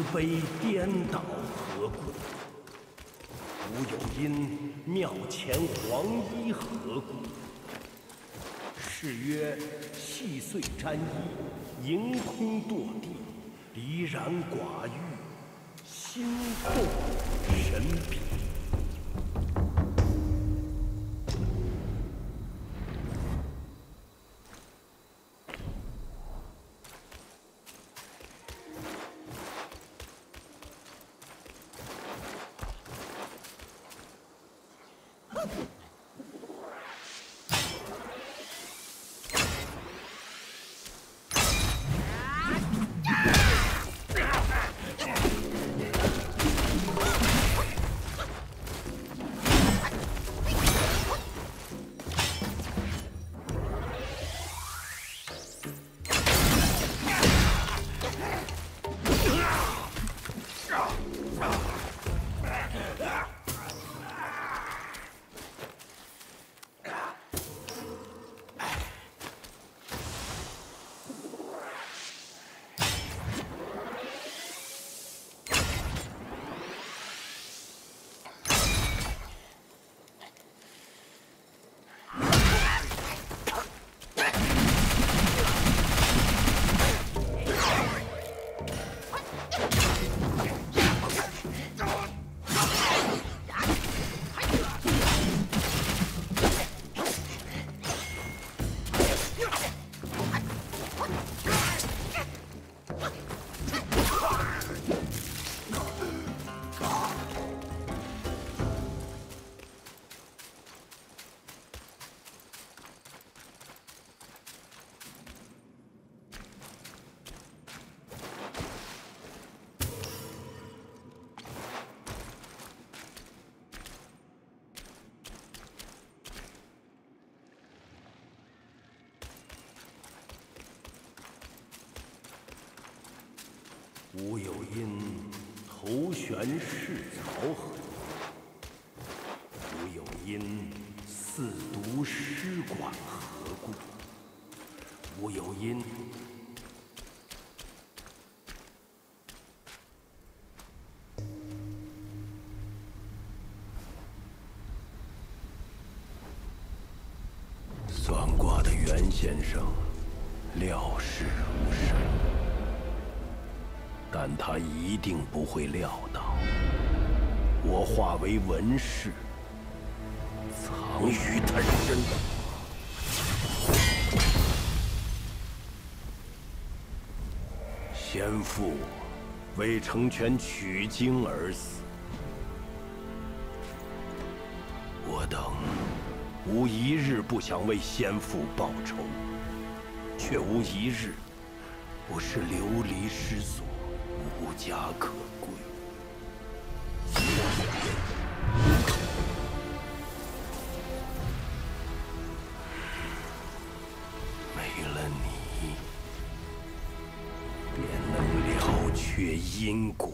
非颠倒何故？吾有因庙前黄衣何故？是曰细碎沾衣，盈空堕地，离然寡欲，心动神疲。 吾有因头悬是曹河，吾有因四毒师管何故？吾有因算卦的袁先生料事如神。 但他一定不会料到，我化为文士，藏于他身。先父为成全取经而死，我等无一日不想为先父报仇，却无一日不是流离失所。 无家可归，没了你，便能了却因果。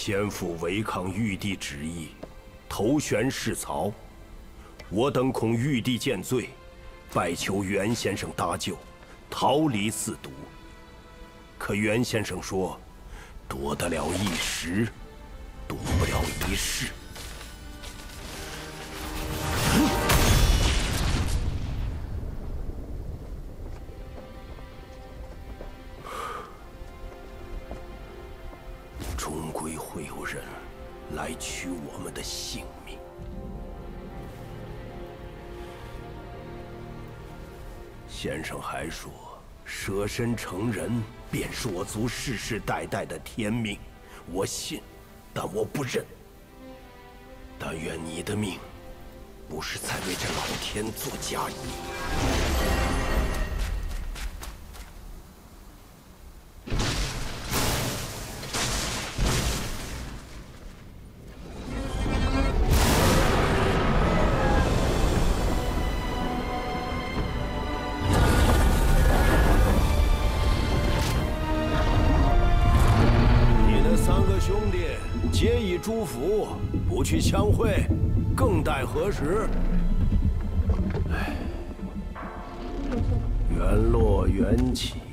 先父违抗玉帝旨意，投悬弑曹，我等恐玉帝见罪，拜求袁先生搭救，逃离四毒。可袁先生说，夺得了一时，夺不了一世。终归会有人来取我们的性命。先生还说，舍身成人便是我族世世代代的天命，我信，但我不认。但愿你的命，不是在为这老天做嫁衣。皆已诸府，不去相会，更待何时？唉，缘落缘起。